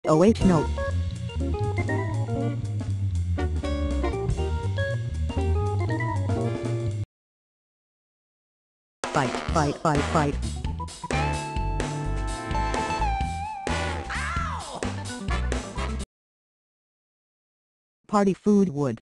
OH note. Fight, fight, fight, fight. Party food wood.